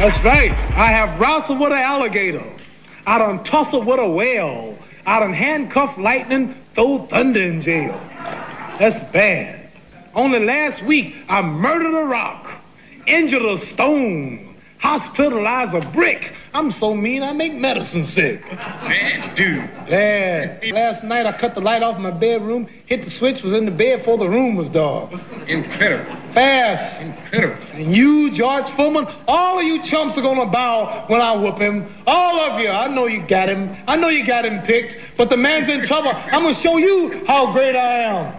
That's right. I have wrestled with an alligator. I done tussled with a whale. I done handcuffed lightning, throw thunder in jail. That's bad. Only last week, I murdered a rock, injured a stone, hospitalized a brick. I'm so mean, I make medicine sick. Man, dude. Yeah. Last night, I cut the light off in my bedroom, hit the switch, was in the bed before the room was dark. Incredible. Fast. Incredible. And you, George Foreman, all of you chumps are gonna bow when I whoop him. All of you. I know you got him. I know you got him picked, but the man's in trouble. I'm gonna show you how great I am.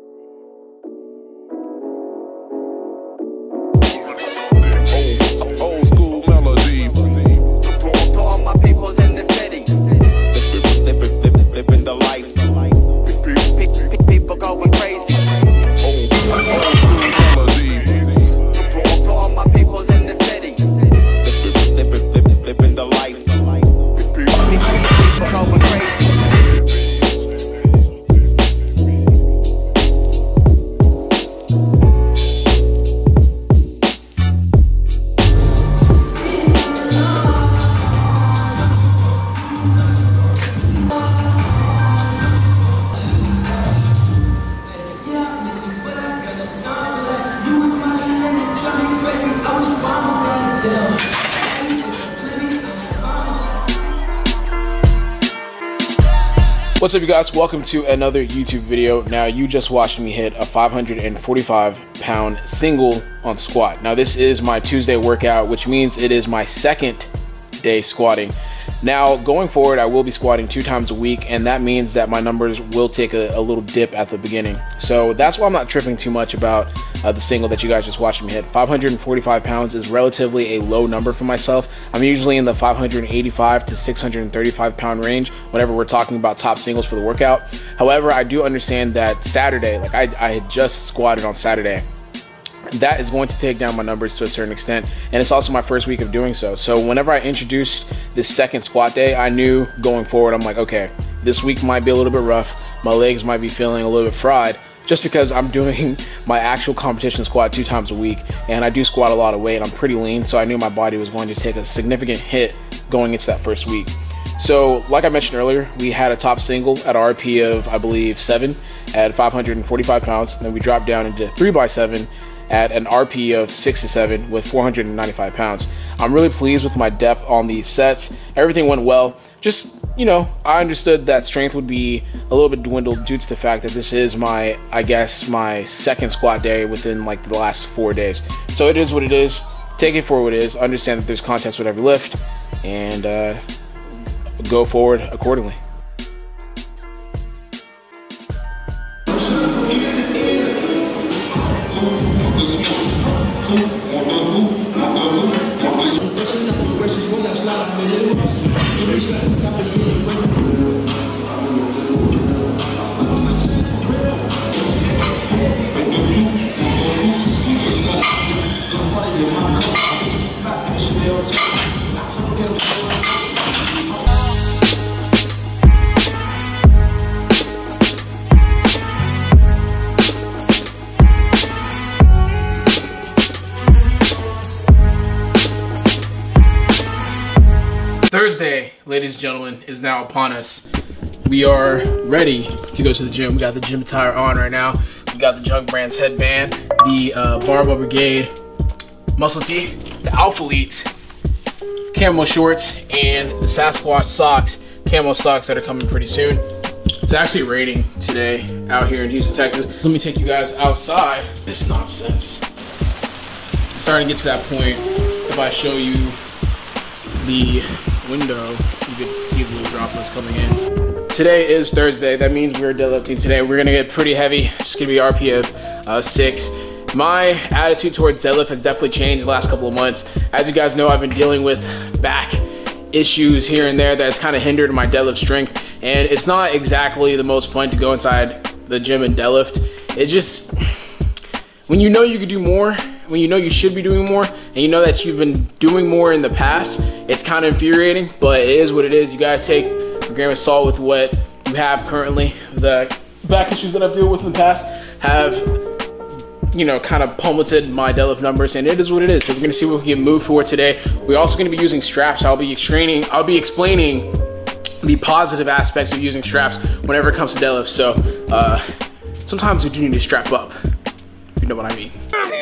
Old school melody. To all my peoples in the city. Living the life. People going crazy. Old school melody. To all my peoples in the city. Living the life. People going crazy. What's up, you guys? Welcome to another YouTube video. Now, you just watched me hit a 545-pound single on squat. Now, this is my Tuesday workout, which means it is my second day squatting. Now, going forward, I will be squatting 2 times a week, and that means that my numbers will take a little dip at the beginning. So that's why I'm not tripping too much about the single that you guys just watched me hit. 545 pounds is relatively a low number for myself. I'm usually in the 585 to 635 pound range whenever we're talking about top singles for the workout. However, I do understand that Saturday, like I had just squatted on Saturday, that is going to take down my numbers to a certain extent, and it's also my first week of doing so. So whenever I introduced this second squat day, I knew going forward, I'm like, okay, this week might be a little bit rough. My legs might be feeling a little bit fried, just because I'm doing my actual competition squat 2 times a week, and I do squat a lot of weight. I'm pretty lean, so I knew my body was going to take a significant hit going into that first week. So like I mentioned earlier, we had a top single at a RP of, I believe, 7 at 545 pounds. Then we dropped down into 3x7 at an RP of 6 to 7 with 495 pounds. I'm really pleased with my depth on these sets. Everything went well. Just, you know, I understood that strength would be a little bit dwindled due to the fact that this is my, I guess, my second squat day within like the last 4 days. So it is what it is. Take it for what it is. Understand that there's context with every lift, and go forward accordingly. Thursday, ladies and gentlemen, is now upon us. We are ready to go to the gym. We got the gym attire on right now. We got the Junk Brands headband, the Barbell Brigade muscle tee, the Alpha Elite camo shorts, and the Sasquatch socks, camo socks that are coming pretty soon. It's actually raining today out here in Houston, Texas. Let me take you guys outside. This nonsense. It's starting to get to that point. If I show you the window, you can see the little droplets coming in. Today is Thursday. That means we're deadlifting today. We're gonna get pretty heavy. It's gonna be RP of 6. My attitude towards deadlift has definitely changed the last couple of months. As you guys know, I've been dealing with back issues here and there that has kind of hindered my deadlift strength, and it's not exactly the most fun to go inside the gym and deadlift. It's just, when you know you could do more, when you know you should be doing more, and you know that you've been doing more in the past, it's kind of infuriating, but it is what it is. You gotta take a grain of salt with what you have currently. The back issues that I've dealt with in the past have you know, kind of plummeted my deadlift numbers, and it is what it is. So we're gonna see what we can move forward today. We're also gonna be using straps. I'll be explaining the positive aspects of using straps whenever it comes to deadlift. So sometimes you do need to strap up, if you know what I mean.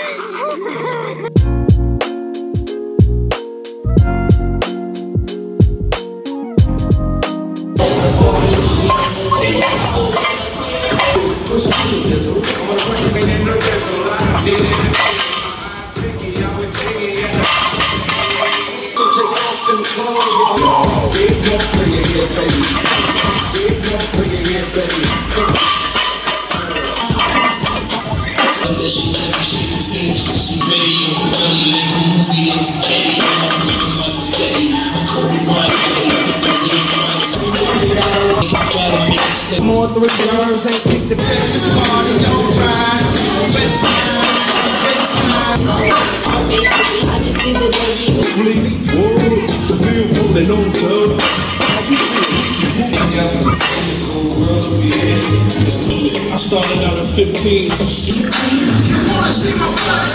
More 3 yards, ain't pick the best part of your ride. I just see the day you sleep. The feel rolling on top. I started out at 15. You wanna see my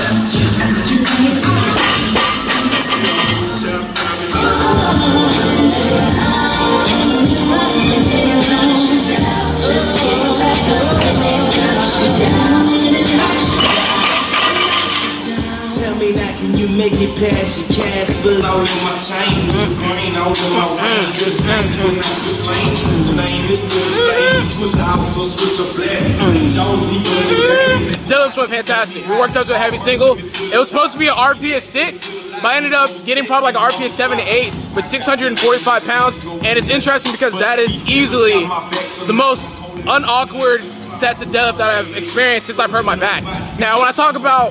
Tell me now, can you make it past your Casper? All in my chain, brain all in my wine. Just names when I switch lanes. The name is still the same. Switch a house or switch a black. Jonesy, Deadlifts went fantastic. We worked up to a heavy single. It was supposed to be an RP of 6, but I ended up getting probably like an RP of 7 to 8 with 645 pounds. And it's interesting because that is easily the most unawkward sets of deadlift that I've experienced since I've hurt my back. Now, when I talk about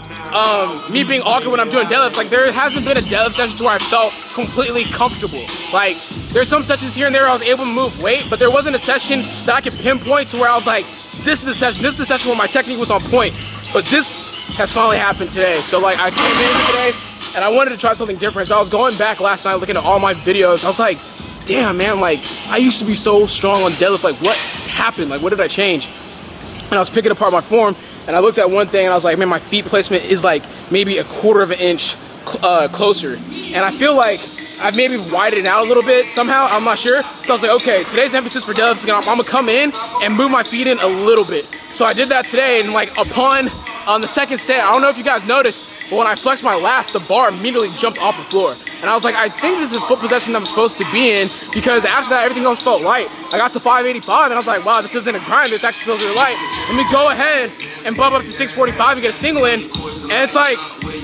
me being awkward when I'm doing deadlifts, like there hasn't been a deadlift session where I felt completely comfortable. Like there's some sessions here and there I was able to move weight, but there wasn't a session that I could pinpoint to where I was like, this is the session where my technique was on point. But this has finally happened today. So like I came in today and I wanted to try something different. So I was going back last night looking at all my videos. I was like, damn man, like I used to be so strong on deadlift. Like what happened? Like what did I change? And I was picking apart my form and I looked at one thing and I was like, man, my feet placement is like maybe a 1/4 inch closer. And I feel like I've maybe widened it out a little bit somehow, I'm not sure. So I was like, okay, today's emphasis for deadlifts is I'm gonna come in and move my feet in a little bit. So I did that today, and like upon the second set, I don't know if you guys noticed, but when I flexed my lats, the bar immediately jumped off the floor. And I was like, I think this is a foot position I'm supposed to be in, because after that, everything else felt light. I got to 585, and I was like, wow, this isn't a grind, this actually feels really light. Let me go ahead and bump up to 645 and get a single in, and it's like,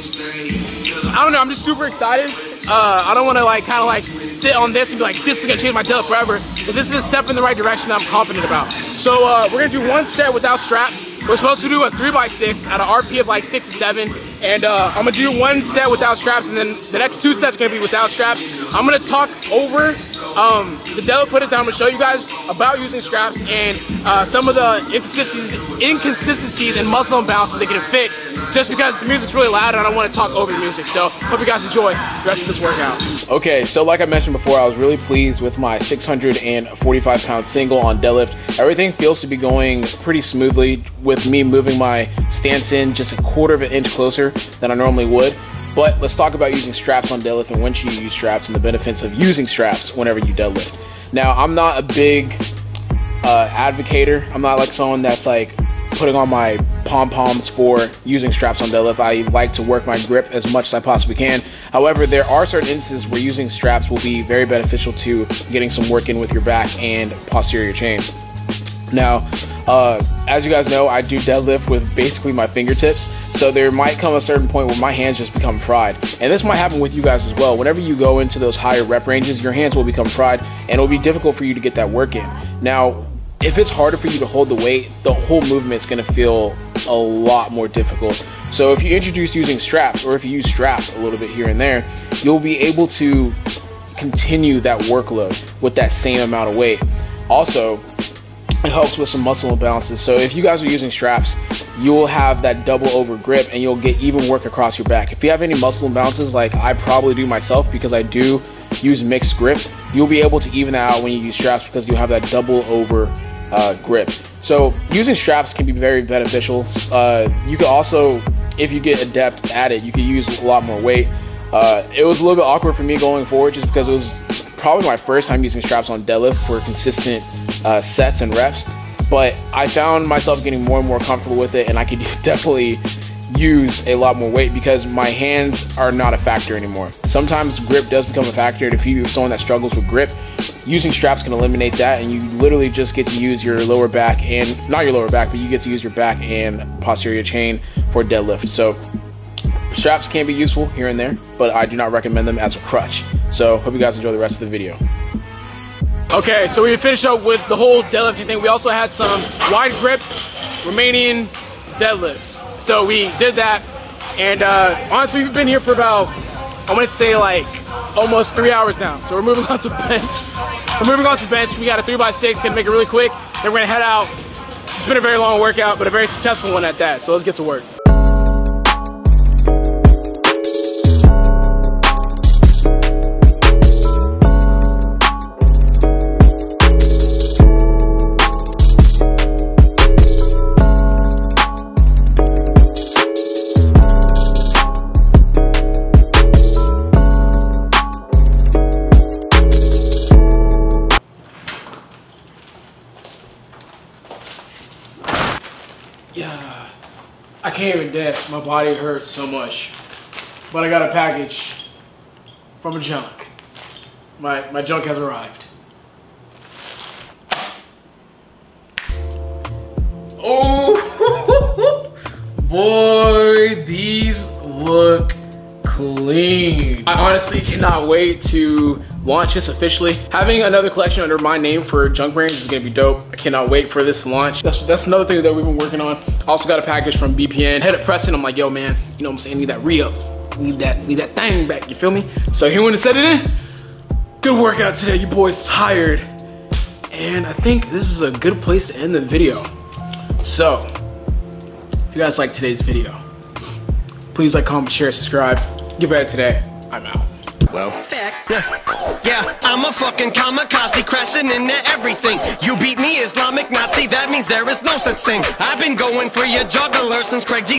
I don't know, I'm just super excited. I don't want to like kind of like sit on this and be like, this is gonna change my deadlift forever, but this is a step in the right direction that I'm confident about. So we're gonna do one set without straps. We're supposed to do a 3x6 at an RP of like 6 to 7, and I'm gonna do one set without straps, and then the next 2 sets are gonna be without straps. I'm gonna talk over the deadlift footage that I'm gonna show you guys about using straps and some of the inconsistencies and muscle imbalances they can fix, just because the music's really loud and I don't want to talk over the music. So hope you guys enjoy the rest of this workout. Okay, so like I mentioned before, I was really pleased with my 645 pound single on deadlift. Everything feels to be going pretty smoothly, with me moving my stance in just a 1/4 inch closer than I normally would. But let's talk about using straps on deadlift and when should you use straps and the benefits of using straps whenever you deadlift. Now, I'm not a big advocator. I'm not like someone that's like putting on my pom-poms for using straps on deadlift. I like to work my grip as much as I possibly can. However, there are certain instances where using straps will be very beneficial to getting some work in with your back and posterior chain. Now, as you guys know, I do deadlift with basically my fingertips, so there might come a certain point where my hands just become fried. And this might happen with you guys as well. Whenever you go into those higher rep ranges, your hands will become fried, and it'll be difficult for you to get that work in. Now, if it's harder for you to hold the weight, the whole movement's gonna feel a lot more difficult. So if you introduce using straps, or if you use straps a little bit here and there, you'll be able to continue that workload with that same amount of weight. Also, it helps with some muscle imbalances. So if you guys are using straps, you'll have that double over grip and you'll get even work across your back. If you have any muscle imbalances, like I probably do myself because I do use mixed grip, you'll be able to even that out when you use straps because you have that double over grip. So using straps can be very beneficial. You could also, if you get adept at it, you could use a lot more weight. It was a little bit awkward for me going forward just because it was probably my first time using straps on deadlift for consistent sets and reps. But I found myself getting more and more comfortable with it, and I could definitely use a lot more weight because my hands are not a factor anymore. Sometimes grip does become a factor. If you're someone that struggles with grip, using straps can eliminate that, and you literally just get to use your lower back, and not your lower back, but you get to use your back and posterior chain for deadlift. So straps can be useful here and there, but I do not recommend them as a crutch. So hope you guys enjoy the rest of the video. Okay, so we finished up with the whole deadlifting thing. We also had some wide grip Romanian deadlifts. So we did that, and honestly, we've been here for about, I want to say like almost 3 hours now. So we're moving on to bench. We got a 3x6, gonna make it really quick. Then we're gonna head out. It's been a very long workout, but a very successful one at that. So let's get to work. Yeah, I can't even dance. My body hurts so much. But I got a package from a junk. My junk has arrived. Oh, boy, these look clean. I honestly cannot wait to launch this officially. Having another collection under my name for junk brands is gonna be dope. I cannot wait for this to launch. That's another thing that we've been working on. Also got a package from BPN. Head up Preston, I'm like, yo man, you know what I'm saying? Need that re-up. Need that thing back, you feel me? So he went and set it in. Good workout today, you boys tired. And I think this is a good place to end the video. So, if you guys like today's video, please like, comment, share, subscribe. Get better today. I'm out. Well, fact, yeah, I'm a fucking kamikaze crashing into everything. You beat me, Islamic Nazi, that means there is no such thing. I've been going for your juggler since Craig G.